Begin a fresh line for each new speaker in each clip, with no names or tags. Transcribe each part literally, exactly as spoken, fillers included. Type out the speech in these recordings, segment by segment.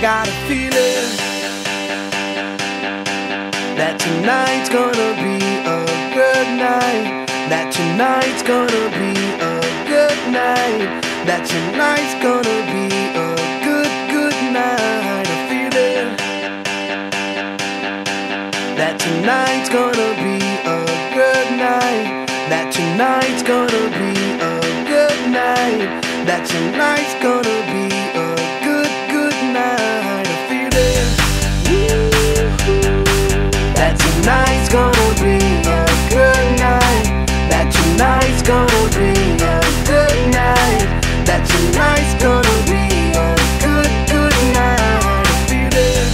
got a feeling that tonight's gonna be a good night. That tonight's gonna be a good night. That tonight's gonna be a good, good night. A feeling that tonight's gonna be a good night. That tonight's gonna be a good night. That tonight's gonna be a good, good night. A feeling that tonight's gonna be a good night. That tonight's gonna be a good night. That tonight's gonna be a good, good night. A feeling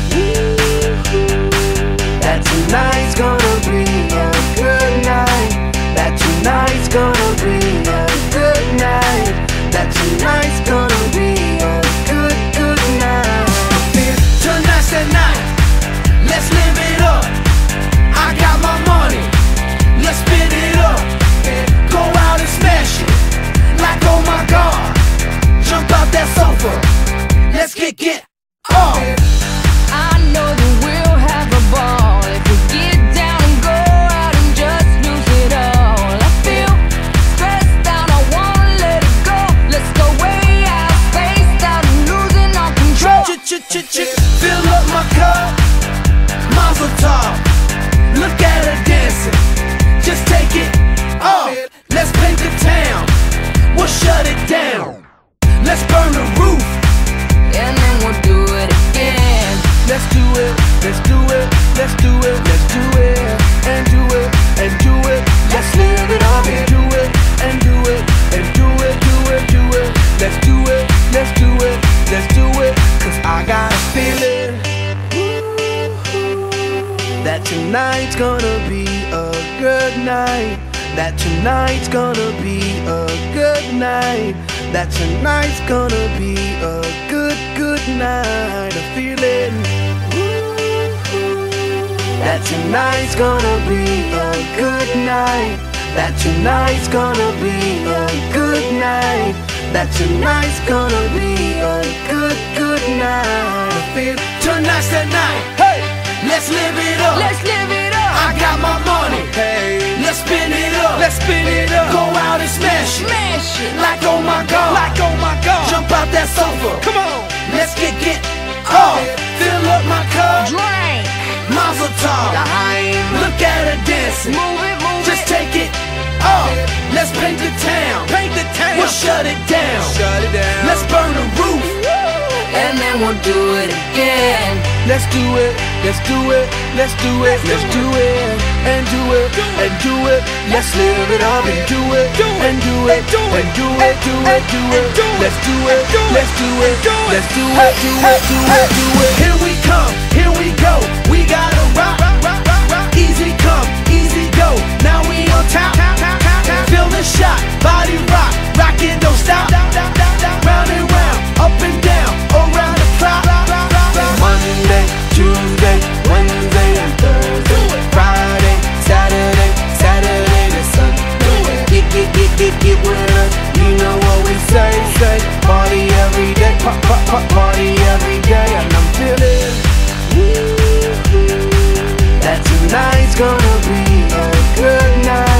that tonight's gonna be a good night. That tonight's gonna be a good night. That tonight's gonna be a good, good night. Tonight's the night, let's live it up. I got my money, let's spin it up. Go out and smash it, like oh my God. Jump out that sofa, let's get get off.
I know that we'll have a ball if we get down and go out and just lose it all. I feel stressed out, I wanna let it go. Let's go way out, spaced out and losing all control.
Ch-ch-ch-ch, fill up my cup, Mazel tov. Look at her dancing, just take it off. Let's paint the town, we'll shut it down. Let's burn the roof,
And then we'll do it again.
let's do it, let's do it, let's do it, let's do it, and do it, and do it. Let's live it up and do it, and do it, and do it, do it, do it. Let's do it, let's do it, let's do it. Cause I got a feeling that tonight's gonna be a good night. That tonight's gonna be a good night. That tonight's gonna be a good, good night. A feeling that tonight's gonna be a good night. That tonight's gonna be a good night. That tonight's gonna be a good, good night. I feel tonight's the night. Hey, let's live it up.
Let's live it up.
I got my money. Hey, let's spin it up. Let's spin it up. Go out and smash it.
Smash it.
Like oh my God. Like oh my God. Jump out that sofa. Come on. Let's get get off. Fill up my cup.
Drink.
Mazel tov.
L'chaim.
Look at her dancing.
Move it, move
Just
it.
take it off. Let's paint the town. Paint the town. We'll shut it down. Shut it down. Let's burn the roof.
And then we'll do it again.
Let's do it, let's do it, let's do it, let's do it, and do it, and do it. Let's live it up and do it, and do it, and do it, do it, do it. Let's do it, let's do it, let's do it, do it, do it, do it. Here we come, here we go. We gotta rock, rock, rock, rock. Easy come, easy go. Now we on top, feel the shot, body rock, rockin' don't stop. Round and round, up and down, around the clock. Monday, Tuesday, Wednesday, and Thursday, Friday, Saturday, Saturday to Sunday. Get, get, get, get, get with us. You know what we say, say. Party every day, pop, pop, pop, party every day. And I'm feeling that tonight's gonna be a good night.